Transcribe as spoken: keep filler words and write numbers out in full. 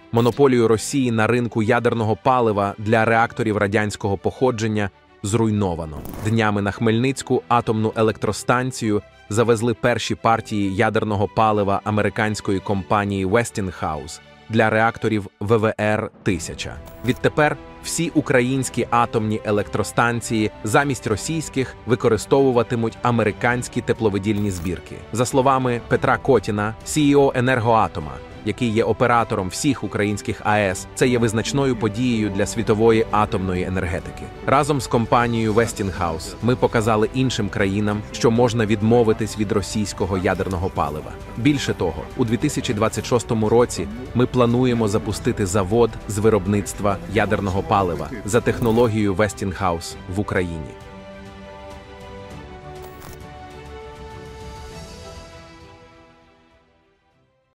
Монополію Росії на ринку ядерного палива для реакторів радянського походження зруйновано. Днями на Хмельницьку атомну електростанцію завезли перші партії ядерного палива американської компанії Westinghouse для реакторів В В Р тисяча. Відтепер всі українські атомні електростанції замість російських використовуватимуть американські тепловидільні збірки. За словами Петра Котіна, Сі І О «Енергоатома», який є оператором всіх українських А Е С, це є визначною подією для світової атомної енергетики. Разом з компанією Westinghouse ми показали іншим країнам, що можна відмовитись від російського ядерного палива. Більше того, у дві тисячі двадцять шостому році ми плануємо запустити завод з виробництва ядерного палива за технологією Westinghouse в Україні.